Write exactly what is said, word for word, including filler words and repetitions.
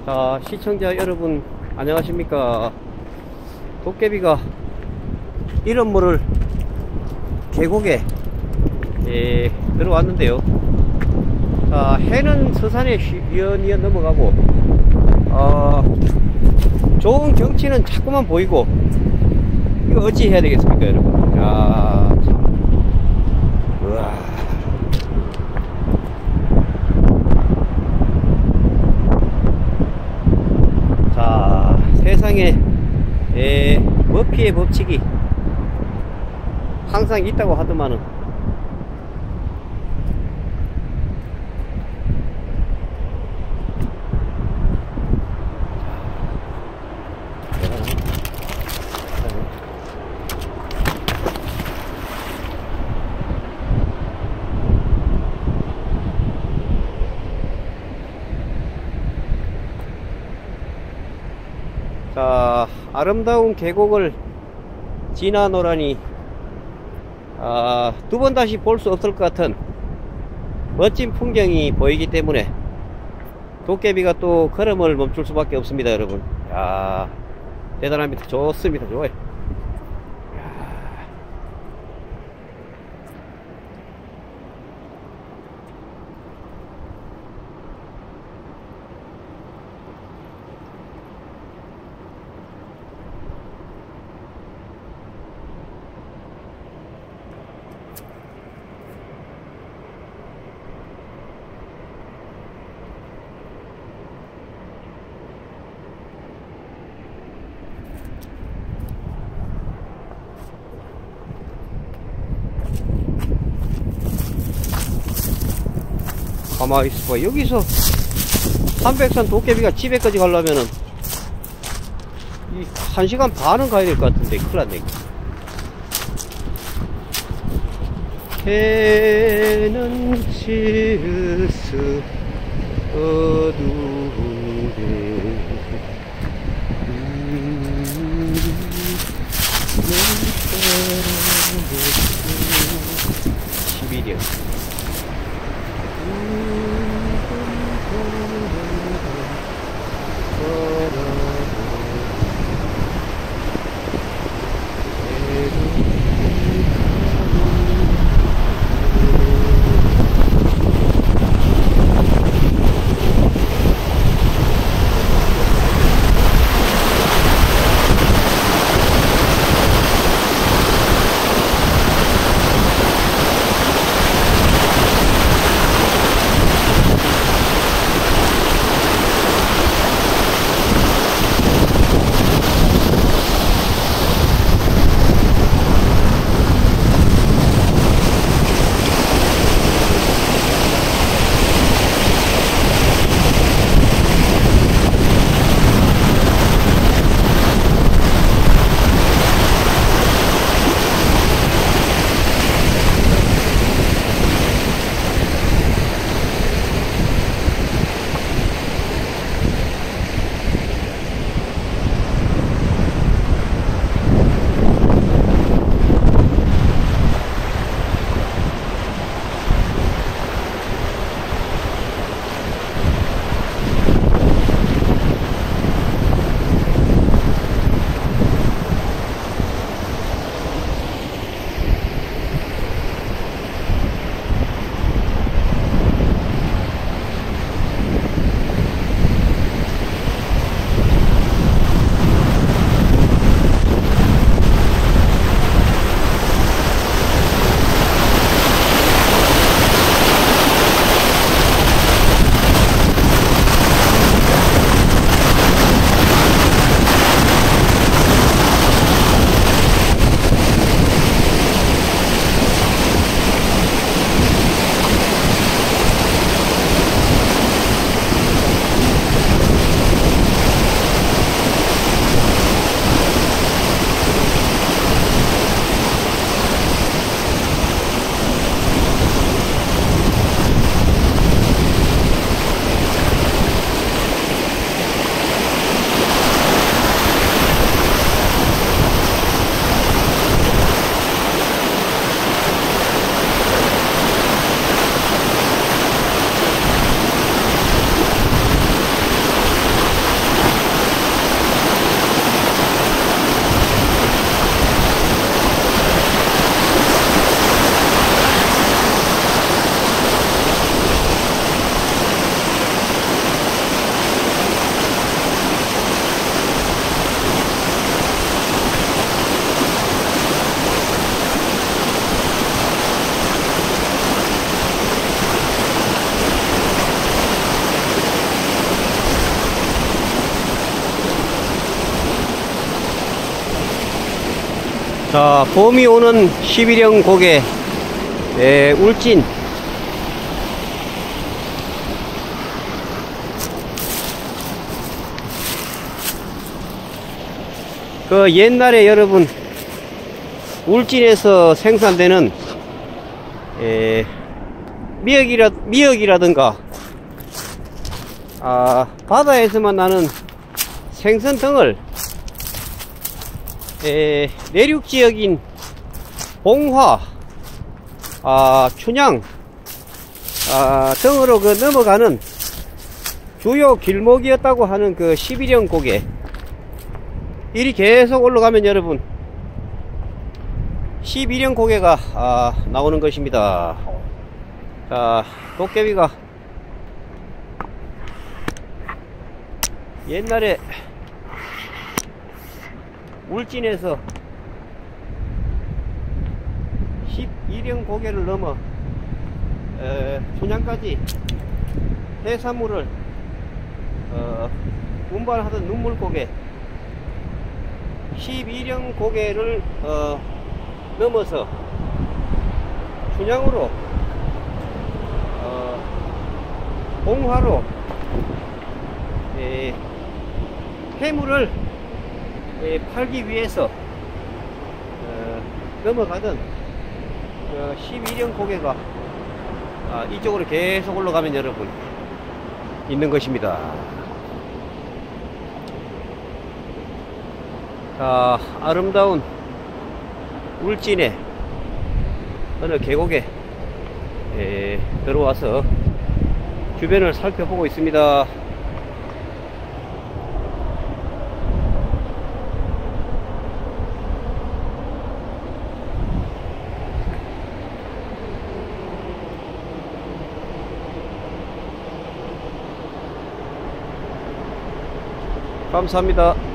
자, 시청자 여러분 안녕하십니까. 도깨비가 이런 물을 계곡에 예, 들어왔는데요. 자, 해는 서산에 위연위연 넘어가고 어, 좋은 경치는 자꾸만 보이고 이거 어찌 해야 되겠습니까 여러분. 야, 참. 우와. 자, 세상에 에, 머피의 법칙이 항상 있다고 하더만은 자, 아름다운 계곡을 지나노라니 아, 두 번 다시 볼 수 없을 것 같은 멋진 풍경이 보이기 때문에 도깨비가 또 걸음을 멈출 수밖에 없습니다 여러분. 야, 대단합니다. 좋습니다. 좋아요. 가만히 있어봐. 여기서 삼백산 도깨비가 집에까지 가려면은 이 한 시간 반은 가야 될 것 같은데 큰일 났네. 해는 질수 어두운데 음, 십일이야. 자, 봄이 오는 십일형 고개, 에, 울진. 그 옛날에 여러분 울진에서 생산되는 에, 미역이라, 미역이라든가 아, 바다에서만 나는 생선 등을 에, 내륙 지역인 봉화, 아, 춘향 아, 등으로 그 넘어가는 주요 길목이었다고 하는 그 십일형 고개, 일이 계속 올라가면 여러분 십일형 고개가 아, 나오는 것입니다. 자, 도깨비가 옛날에 울진에서 십일형 고개를 넘어 에, 춘향까지 해산물을 어, 운반하던 눈물고개 십일형 고개를 어, 넘어서 춘향으로 어, 봉화로 에, 해물을 에, 팔기 위해서 어, 넘어가던 어, 십일형 고개가 아, 이쪽으로 계속 올라가면 여러분 있는 것입니다. 자, 아름다운 울진의 어느 계곡에 에, 들어와서 주변을 살펴보고 있습니다. 감사합니다.